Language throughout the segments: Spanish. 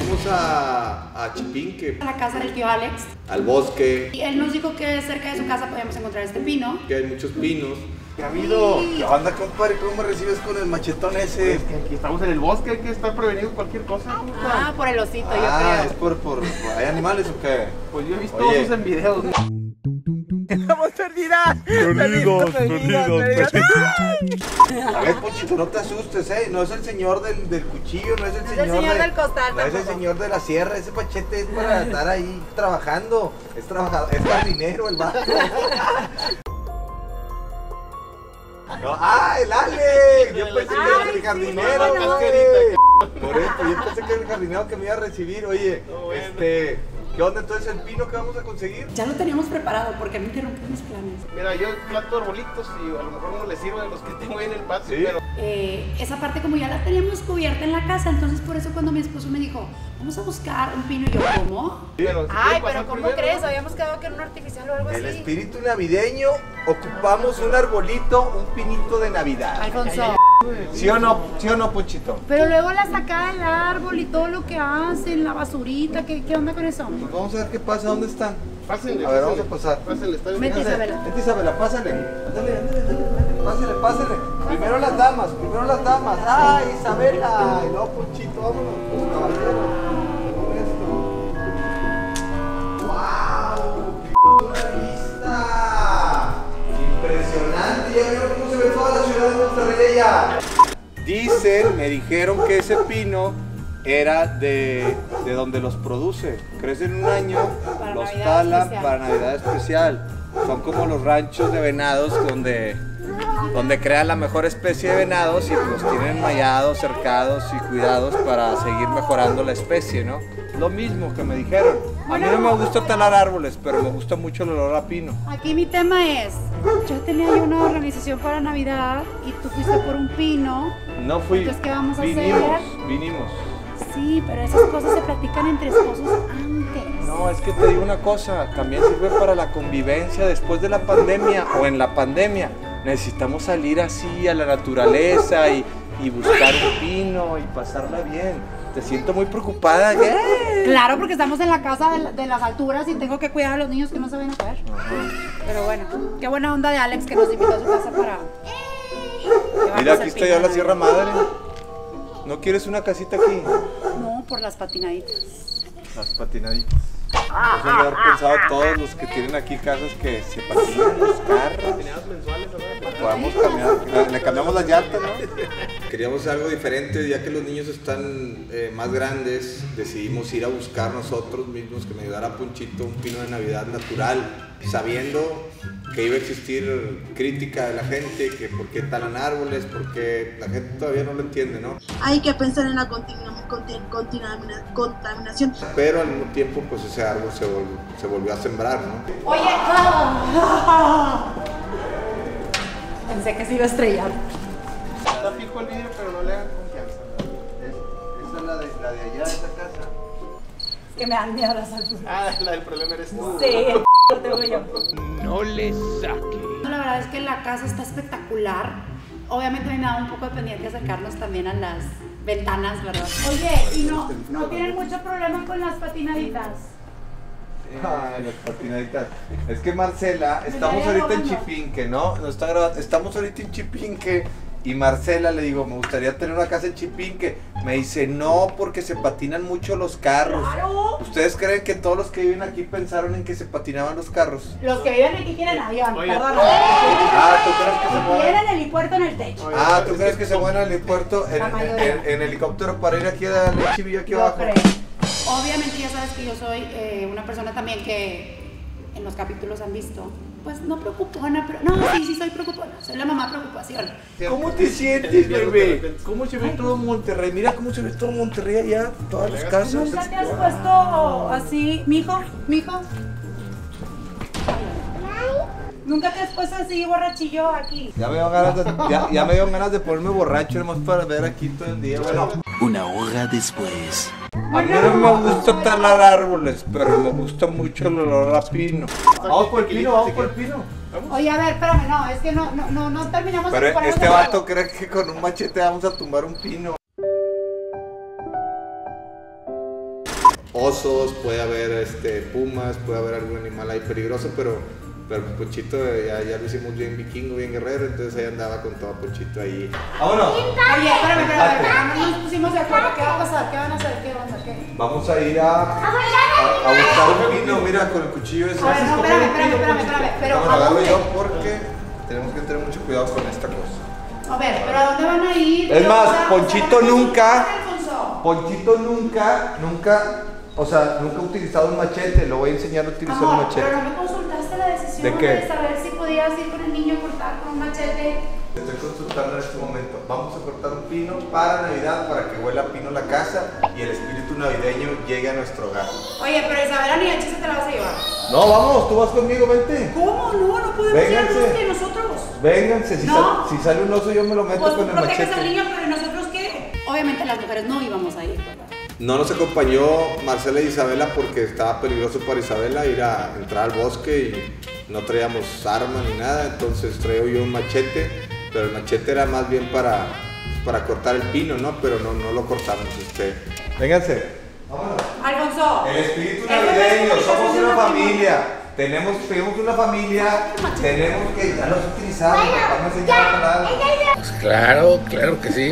Fuimos a Chipinque. A la casa del tío Alex. Al bosque. Y él nos dijo que cerca de su casa podíamos encontrar este pino. Que hay muchos pinos. ¿Qué ha habido? ¿Qué onda, compadre? ¿Cómo me recibes con el machetón ese? Es que aquí estamos en el bosque, hay que estar prevenido cualquier cosa. Ah, por el osito, yo creo. ¿Es por hay animales o qué? Pues yo he visto Oye. osos en videos. Estamos perdidas. Perdidos. A ver, Ponchito, no te asustes, no es el señor del cuchillo, no es el señor del costal no es el tampoco. señor de la sierra, ese machete es para estar ahí trabajando, es trabajador, es jardinero el vato. No, ¡ah, el Alex! Yo pensé que era el jardinero, cómo no. güey. Por eso, yo pensé que era el jardinero que me iba a recibir, oye, ¿qué onda entonces el pino que vamos a conseguir? Ya lo teníamos preparado porque no interrumpí mis planes. Mira, yo planto arbolitos y a lo mejor no les sirve a los que tengo ahí en el patio, ¿Sí? pero... Esa parte como ya la teníamos cubierta en la casa, entonces por eso cuando mi esposo me dijo, vamos a buscar un pino, y yo, ¿cómo? pero si Ay, quieren pero pasar ¿cómo primero, crees? ¿no? Habíamos quedado que era un artificial o algo El así. espíritu navideño, ocupamos un arbolito, un pinito de Navidad. Alfonso. ¿Sí o no, Ponchito? Pero luego la sacada del árbol y todo lo que hacen, la basurita, ¿qué onda con eso? Pues vamos a ver qué pasa, ¿dónde están? Pásenle, A ver, vamos pásenle. a pasar. Pásenle, está bien. Vete, Pásenle. Isabela. Vente, Isabela, pásale. Ándale, pásale. Primero las damas. ¡Ay, Isabela! Y luego Ponchito, vámonos, pues, caballero. Con esto. ¡Wow! ¡Qué vista! Impresionante. Ya vieron cómo se ve toda la ciudad de Monterrey ya. Me dijeron que ese pino era de donde los produce. Crecen un año, Para los Navidad talan especial. para Navidad especial. Son como los ranchos de venados donde crean la mejor especie de venados y los tienen mallados, cercados y cuidados para seguir mejorando la especie, ¿no? Lo mismo que me dijeron. A mí no me gusta talar árboles, pero me gusta mucho el olor a pino. Aquí mi tema es, yo tenía ahí una organización para Navidad y tú fuiste por un pino. No fui. Entonces, ¿qué vamos a Vinimos. Sí, pero esas cosas se platican entre esposos antes. No, es que te digo una cosa, también sirve para la convivencia después de la pandemia o en la pandemia. Necesitamos salir así a la naturaleza y buscar un pino y pasarla bien. Te siento muy preocupada. ¿Qué? Claro, porque estamos en la casa de las alturas y tengo que cuidar a los niños que no se vayan a caer. Pero bueno, qué buena onda de Alex que nos invitó a su casa para... Mira, aquí está ya la Sierra Madre. ¿No quieres una casita aquí? No, por las patinaditas. Las patinaditas. Eso han de haber pensado todos los que tienen aquí casas que se patinan los carros. mensuales, ¿no? Podemos cambiar, le cambiamos las llantas, ¿no? Queríamos hacer algo diferente, ya que los niños están más grandes, decidimos ir a buscar nosotros mismos que me ayudara Ponchito un pino de Navidad natural, sabiendo que iba a existir crítica de la gente, que por qué talan árboles, porque la gente todavía no lo entiende, ¿no? Hay que pensar en la contaminación. Pero al mismo tiempo, pues ese árbol se volvió a sembrar, ¿no? Oye, pensé que se iba a estrellar. Está fijo el vídeo, pero no le hagan confianza. Esa es la de allá, de esa casa. Es que me dan miedo las alturas. Ah, la del problema eres tú. Sí, lo tengo yo. No le saque. La verdad es que la casa está espectacular. Obviamente me da un poco de pendiente acercarnos también a las ventanas, ¿verdad? Oye, ¿y no tienen mucho problema con las patinaditas? Ay, las patinaditas. Es que Marcela, estamos estaría ahorita en robando. Chipinque, ¿no? Nos está grabando. Estamos ahorita en Chipinque y Marcela le digo, me gustaría tener una casa en Chipinque. Me dice, no, porque se patinan mucho los carros. ¡Claro! ¿Ustedes creen que todos los que viven aquí pensaron en que se patinaban los carros? Los que viven aquí tienen avión, Oye. perdón. Ah, ¿tú crees que se mueven? Tienen helipuerto en el techo. Ah, ¿tú crees que se mueven al helipuerto La mayoría. en helicóptero para ir aquí a darle chivillo aquí Yo abajo? creo. Obviamente ya sabes que yo soy una persona también que en los capítulos han visto, pues no preocupona, pero no, sí soy preocupona, soy la mamá preocupación. ¿Cómo te sientes, bebé? ¿Cómo se ve todo Monterrey? Mira cómo se ve todo Monterrey allá, todas las casas. ¿Nunca te has puesto así, mijo? ¿Nunca te has puesto así borrachillo aquí? Ya me dio ganas de ponerme borracho nomás para ver aquí todo el día. Bueno, Una hora después. a mí no me gusta talar árboles, pero me gusta mucho el olor a pino. Vamos por el pino. Oye, a ver, espérame, no, es que no terminamos de Pero ponernos este de vato acuerdo. cree que con un machete vamos a tumbar un pino. osos, puede haber pumas, puede haber algún animal ahí peligroso, pero Ponchito ya lo hicimos bien vikingo, bien guerrero, entonces ahí andaba con todo Ponchito ahí. ¡Vámonos! Oye, espérame, no nos pusimos de acuerdo. ¿Qué va a pasar? ¿Qué van a hacer? ¿Qué onda? ¿Qué? Vamos a ir a buscar un pino, mira, con el cuchillo ese. A ver, no, espérame. Pero Bueno, ¿a agarro dónde? yo porque tenemos que tener mucho cuidado con esta cosa. A ver, pero ¿a dónde van a ir? Es más, O sea, Ponchito nunca, Alfonso. Ponchito nunca ha utilizado un machete, lo voy a enseñar a utilizar un Amor, machete. pero no me consultaste la decisión ¿De qué? saber si podías ir con el niño a cortar con un machete. Te estoy consultando en este momento. Vamos a cortar un pino para Navidad, para que huela a pino la casa y el espíritu navideño llegue a nuestro hogar. Oye, pero Isabela ni el chiste te la vas a llevar. No, vamos, tú vas conmigo, vente. ¿Cómo? No podemos ir al bosque nosotros. Vénganse, No. si sale un oso yo me lo meto Pues con tú el proteges al machete. niño, pero ¿y nosotros qué? Obviamente las mujeres no íbamos a ir, ¿verdad? No nos acompañó Marcela y Isabela porque estaba peligroso para Isabela ir a entrar al bosque y no traíamos arma ni nada, entonces traigo yo un machete, pero el machete era más bien para cortar el pino, ¿no? Pero no lo cortamos. Vénganse. Vámonos. Alfonso. El espíritu Eso no es navideño, somos comunicación una de la familia. Tenemos una familia, tenemos que, ya los utilizamos, papá me enseñó a jalar. Pues claro que sí.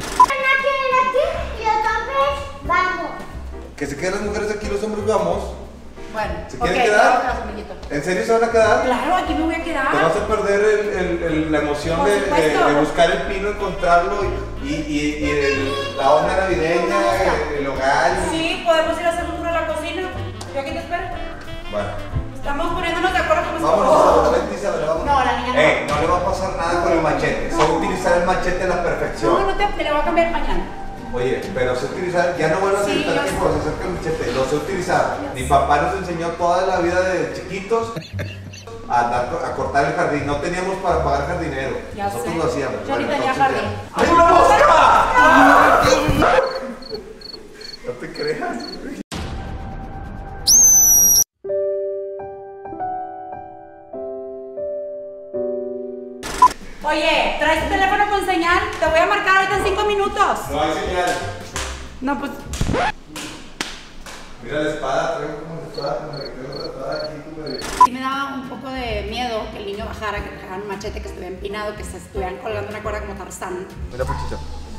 Que se queden las mujeres aquí, los hombres vamos. Bueno, ¿Se ok, quieren quedar? vámonos, amiguito. ¿En serio se van a quedar? Claro, aquí me voy a Te quedar. vas a perder la emoción Por de supuesto. buscar el pino, encontrarlo y la onda navideña, el hogar. Sí, podemos ir a hacer un tour a la cocina. Yo aquí te espero. Bueno, Estamos poniéndonos de acuerdo con vámonos, Isabela, vente, Isabela, vámonos. No, la niña no. No le va a pasar nada con el machete. Sé utilizar el machete a la perfección. No te le voy a cambiar mañana. Oye, pero sé utilizar, ya no vuelvas a Sí, gritar yo que sé. por acerca el machete, lo sé utilizar. Mi papá nos enseñó toda la vida de chiquitos a cortar el jardín. No teníamos para pagar jardinero. Ya Nosotros sé. lo hacíamos. Yo ni Bueno, tenía entonces jardín. ya. ¡Hay una mosca! No te creas. Oye, ¿traes tu teléfono con señal? Te voy a marcar ahorita en 5 minutos. No hay señal. No, pues. Mira la espada, traigo como la espada, como la espada aquí, como de... Sí me daba un poco de miedo que el niño bajara, que dejaran un machete, que estuviera empinado, que se estuvieran colgando una cuerda como Tarzán. Mira, Ponchito.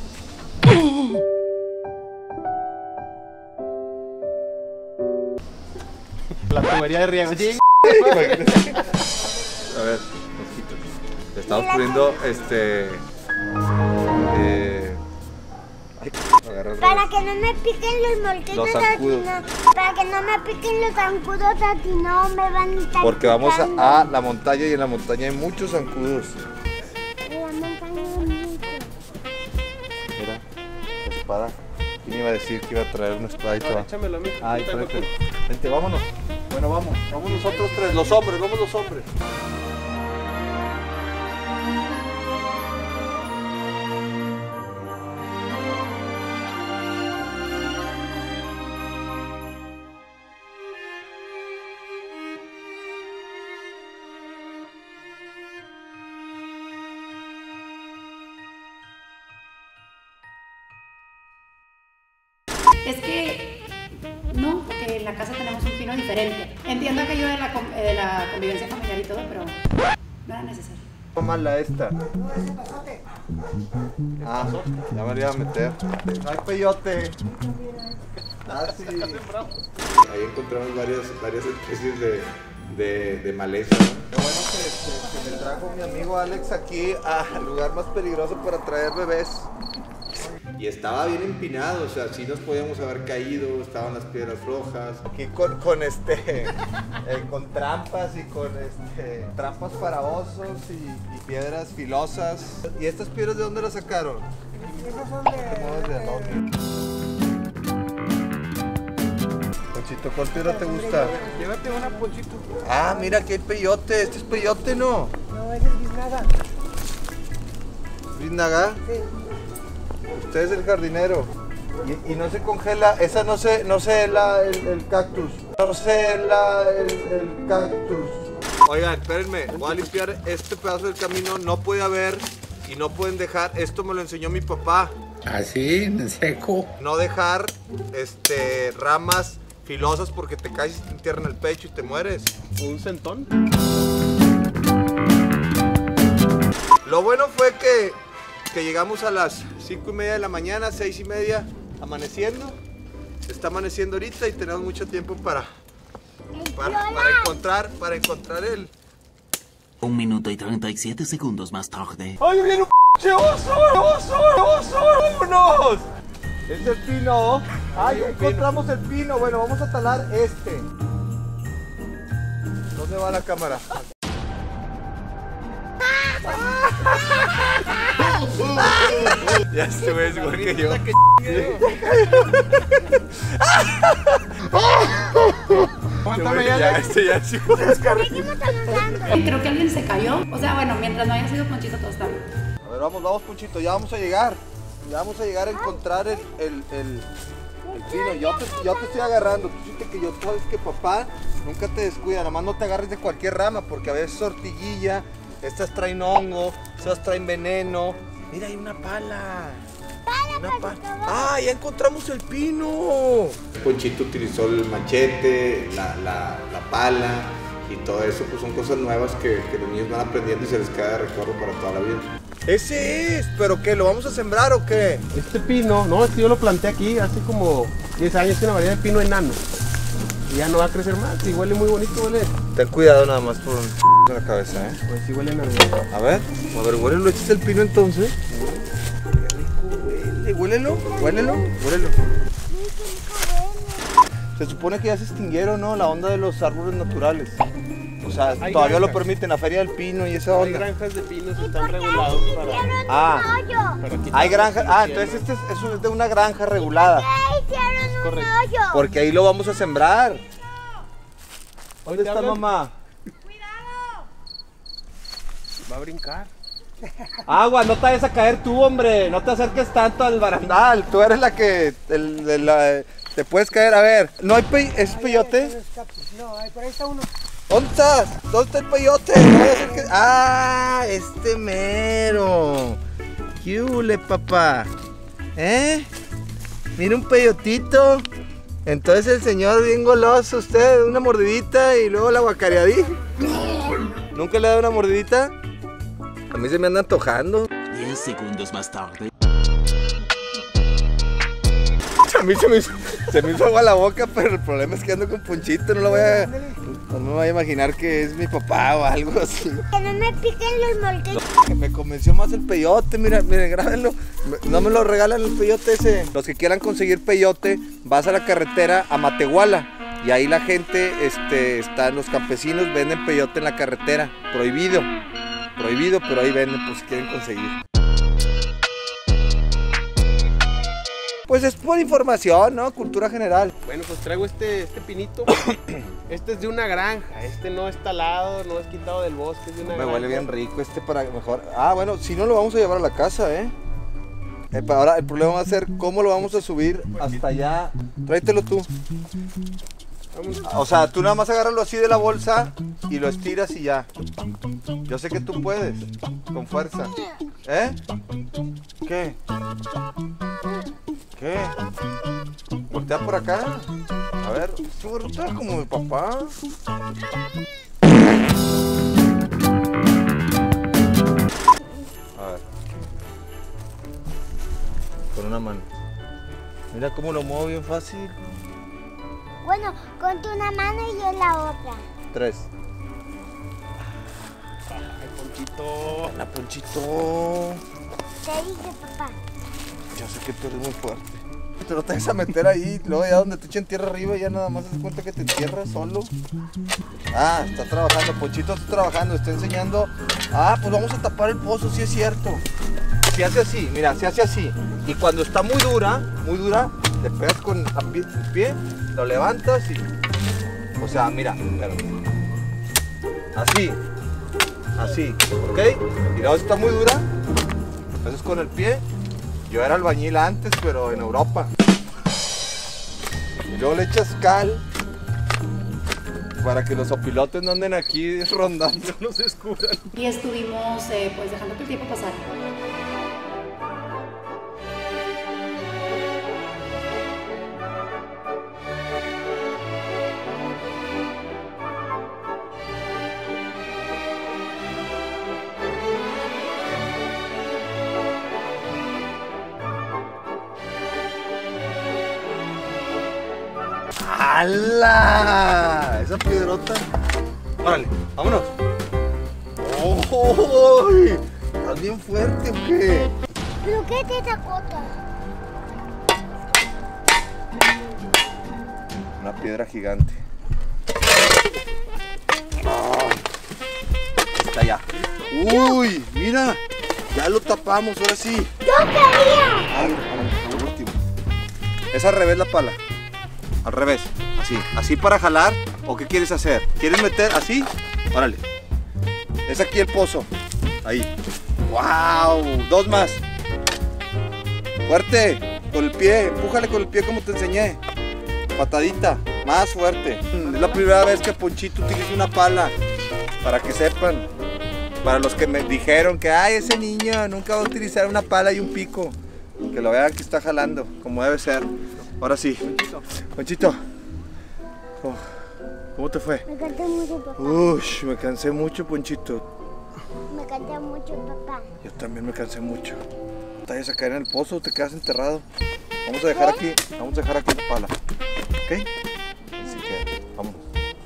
La tubería de riego. Sí. A ver, mosquitos. Le estamos poniendo Para que no me piquen los mosquitos Los aquí, zancudos. no. Para que no me piquen los zancudos aquí, no me van a estar Porque vamos picando. a la montaña y en la montaña hay muchos zancudos. La montaña es mucho. Mira, la espada. ¿Quién iba a decir que iba a traer una espada? Ahí te va. Échamelo a mí. Ay, tráete. Vente, vámonos. Bueno, vamos nosotros tres, los hombres, vamos los hombres. Es que no, porque en la casa tenemos un pino diferente. Entiendo aquello de la convivencia familiar y todo, pero no era necesario. Mala esta. Ah, ya me la iba a meter. Ay, peyote. Ah, sí. Ahí encontramos varias especies de maleza. Qué bueno que me trajo mi amigo Alex aquí al lugar más peligroso para traer bebés. Y estaba bien empinado, o sea, sí nos podíamos haber caído, estaban las piedras flojas. Aquí con trampas y con trampas para osos y piedras filosas. ¿Y estas piedras de dónde las sacaron? Esos son de... Ponchito, ¿cuál piedra te gusta? Llévate una, Ponchito. Ah, mira, aquí hay peyote. Este es peyote, ¿no? No, ese es biznaga. ¿Biznaga? Sí. Usted es el jardinero. Y no se congela, esa no se hela el cactus. No se hela el cactus. Oigan, espérenme, voy a limpiar este pedazo del camino. No puede haber y no pueden dejar, esto me lo enseñó mi papá. Así, en seco. No dejar ramas filosas porque te caes y te entierran el pecho y te mueres. Un centón. Lo bueno fue que llegamos a las 5:30 de la mañana, 6:30, amaneciendo. Está amaneciendo ahorita y tenemos mucho tiempo para encontrar el... 1 minuto y 37 segundos más tarde. ¡Ay, viene un p*** oso! ¡Vámonos! Es el pino. ¡Ay, ya encontramos el pino! Bueno, vamos a talar este. ¿Dónde va la cámara? Ya se ve igual que yo. Aguántame ya. Ya sí. Creo que alguien se cayó. O sea, bueno, mientras no haya sido Ponchito, todo está bien. A ver, vamos, Ponchito, ya vamos a llegar. Ya vamos a llegar a encontrar el pino. Yo te estoy agarrando. Tú fíjate que tú sabes que papá nunca te descuida. Nada más no te agarres de cualquier rama porque a veces ortiguilla, estas traen hongo, estas traen veneno. Mira, hay una pala. Una pala. ¡Ah, ya encontramos el pino! Ponchito utilizó el machete, la pala y todo eso, pues son cosas nuevas que los niños van aprendiendo y se les queda de recuerdo para toda la vida. ¡Ese es! ¿Pero qué? ¿Lo vamos a sembrar o qué? Este pino, no, yo lo planté aquí hace como 10 años, es una variedad de pino enano. Y ya no va a crecer más, y huele muy bonito, huele. Ten cuidado nada más por en la cabeza, ¿eh? Pues sí huele a Navidad. A ver, huélelo, ¿este es el pino entonces? Qué rico huele, huélelo. Se supone que ya se extinguieron, ¿no? La onda de los árboles naturales. O sea, Hay todavía granjas. lo permiten, la feria del pino y esa Hay onda. granjas de pinos que están regulados Ah, para quitar hay granjas. las Entonces eso es de una granja regulada. Hicieron un correcto. hoyo. Porque ahí lo vamos a sembrar. ¿Dónde ¿Te está hablan? mamá? Va a brincar. Agua, no te vayas a caer tú, hombre. No te acerques tanto al barandal. Tú eres la que te puedes caer. A ver, ¿no hay ¿es peyote? No, por ahí está uno. ¿Dónde estás? ¿Dónde está el peyote? No vaya a ser que... ¡Ah! Este mero. ¿Qué hule, papá? ¿Eh? Mira un peyotito. Entonces el señor bien goloso, usted, una mordidita y luego la guacareadí. ¿Nunca le ha dado una mordidita? A mí se me anda antojando. 10 segundos más tarde. A mí se me hizo agua la boca, pero el problema es que ando con Ponchito, no me voy a imaginar que es mi papá o algo así. Que no me piquen los molquitos. Me convenció más el peyote, miren, grábenlo. No me lo regalan el peyote ese. Los que quieran conseguir peyote, vas a la carretera a Matehuala. Y ahí la gente, los campesinos venden peyote en la carretera. Prohibido, pero ahí venden por si quieren conseguir. Pues es por información, ¿no? Cultura general. Bueno, pues traigo este pinito. Este es de una granja. Este no es talado, no es quitado del bosque, es de una Me granja. huele bien rico para mejor. Ah, bueno, si no lo vamos a llevar a la casa, ¿eh? Ahora el problema va a ser cómo lo vamos a subir hasta allá. Tráetelo tú. O sea, tú nada más agárralo así de la bolsa y lo estiras y ya. Yo sé que tú puedes, con fuerza. ¿Eh? ¿Qué? ¿Qué? Voltea por acá. A ver, tú voltea como mi papá. A ver. Con una mano. Mira cómo lo muevo bien fácil. Bueno, con tú una mano y yo la otra. 3. Ay, Ponchito. La Ponchito. Te dije, papá. Yo sé que tú eres muy fuerte. Te lo te vas a meter ahí, luego ya donde te echen tierra arriba, ya nada más te das cuenta que te entierras solo. Ah, está trabajando, Ponchito está trabajando, está enseñando. Ah, pues vamos a tapar el pozo, sí es cierto. Se hace así, mira, se hace así. Y cuando está muy dura, le pegas con el pie, lo levantas y... O sea, mira, espérame. Así, ¿ok? Y luego está muy dura, haces con el pie. Yo era albañil antes, pero en Europa. Y luego le echas cal para que los opilotes no anden aquí rondando, no se descubran. Y estuvimos pues dejando que el tiempo pasara. ¡Hala! Esa piedrota. Órale, vámonos. ¡Oh! ¿Estás bien fuerte o qué? ¿Pero qué te sacota? Una piedra gigante. Oh, está ya. ¡Uy! Mira, ya lo tapamos, ahora sí. ¡Yo quería! Al último. Es al revés la pala. Al revés. Así. Así para jalar. ¿O qué quieres hacer? ¿Quieres meter así? Órale. Es aquí el pozo. Ahí. ¡Wow! Dos más. Fuerte. Con el pie. Empújale con el pie como te enseñé. Patadita. Más fuerte. Es la primera vez que Ponchito utiliza una pala. Para que sepan. Para los que me dijeron que ay, ese niño nunca va a utilizar una pala y un pico. Que lo vean que está jalando, como debe ser. Ahora sí. Ponchito. Oh, ¿cómo te fue? Me cansé mucho, papá. Ush, me cansé mucho, Ponchito. Me cansé mucho, papá. Yo también me cansé mucho. ¿Te vayas a caer en el pozo o te quedas enterrado? Vamos a dejar aquí la pala. ¿Ok? Así que, vámonos.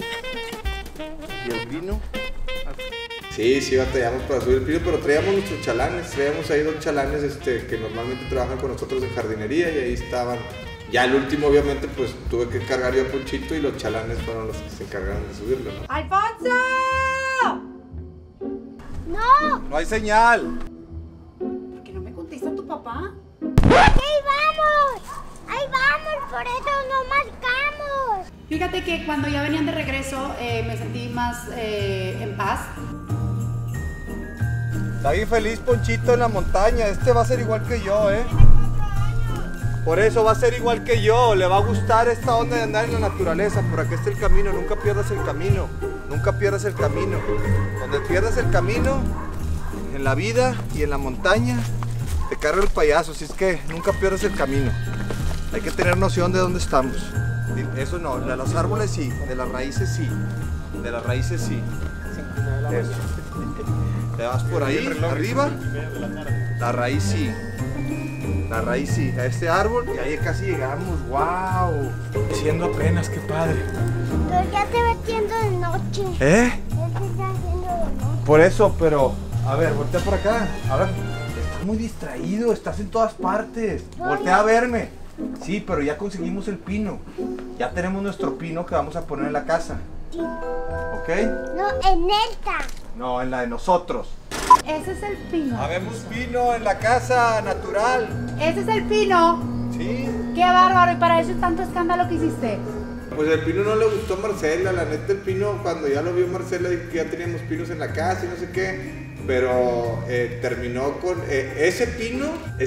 ¿Y el vino? Sí, batallamos para subir el pino, pero traíamos nuestros chalanes, traíamos ahí 2 chalanes que normalmente trabajan con nosotros en jardinería y ahí estaban. Ya el último obviamente pues tuve que cargar yo a Ponchito y los chalanes fueron los que se encargaron de subirlo, ¿no? ¡Alfonso! ¡No! ¡No hay señal! ¿Por qué no me contesta tu papá? ¡Ahí vamos! ¡Ahí vamos! ¡Por eso no marcamos! Fíjate que cuando ya venían de regreso me sentí más en paz. Está bien feliz Ponchito en la montaña, va a ser igual que yo, ¿eh? Por eso va a ser igual que yo, le va a gustar esta onda de andar en la naturaleza, por aquí está el camino, nunca pierdas el camino, nunca pierdas el camino. Donde pierdas el camino, en la vida y en la montaña, te carga el payaso, así es que nunca pierdas el camino. Hay que tener noción de dónde estamos. Eso no, de los árboles sí, de las raíces sí, de las raíces sí. Eso. Te vas por ahí, arriba, la raíz sí, a este árbol y ahí casi llegamos, wow, siendo apenas, qué padre. Pero ya se va haciendo de noche. ¿Eh? Ya se está haciendo de noche. Por eso, pero, a ver, voltea por acá, ahora, estás muy distraído, estás en todas partes, voltea a verme. Sí, pero ya conseguimos el pino, ya tenemos nuestro pino que vamos a poner en la casa, Sí. ¿ok? No, en esta. No, en la de nosotros. Ese es el pino. Habemos pino en la casa natural. Ese es el pino. Sí. Qué bárbaro. Y para eso tanto escándalo que hiciste. Pues el pino no le gustó a Marcela. La neta, el pino, cuando ya lo vio Marcela, dijo que ya teníamos pinos en la casa y no sé qué. Pero terminó con... ese pino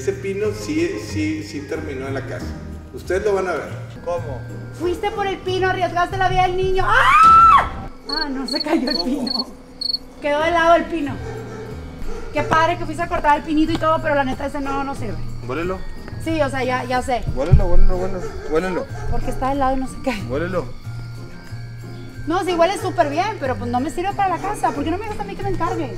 sí terminó en la casa. Ustedes lo van a ver. ¿Cómo? Fuiste por el pino, arriesgaste la vida del niño. ¡Ah! Ah, no se cayó el pino. Quedó de lado el pino. Qué padre que fuiste a cortar el pinito y todo, pero la neta ese no sirve. Huélelo. Sí, o sea, ya sé. Huélelo. Porque está de lado y no se cae. Huélelo. No, sí huele súper bien, pero pues no me sirve para la casa. ¿Por qué no me dejas a mí que me encargue?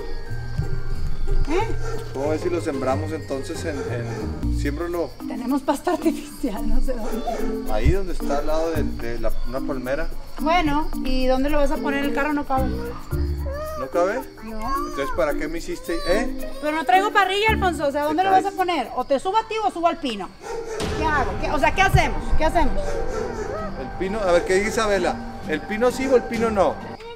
¿Cómo ves si lo sembramos entonces siémbralo Tenemos pasto artificial, no sé dónde. ahí donde está al lado de una palmera? Bueno, ¿y dónde lo vas a poner? El carro no cabe. ¿No cabe? No. Entonces, ¿para qué me hiciste? Pero no traigo parrilla, Alfonso. O sea, ¿dónde lo vas a poner? O te subo a ti o subo al pino. ¿Qué hago? O sea, ¿qué hacemos? ¿Qué hacemos? El pino, a ver, ¿qué dice Isabela? ¿El pino sí o el pino no?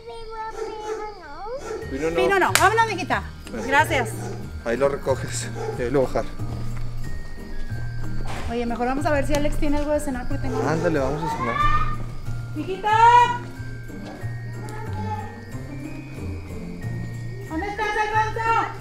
Pino no. Pino no. Vámonos, mijita. Gracias. Ahí lo recoges. Ahí lo bajar. Oye, mejor vamos a ver si Alex tiene algo de cenar porque tengo... Ándale, vamos a cenar. ¡Mijita! ¿Dónde estás, Alfonso?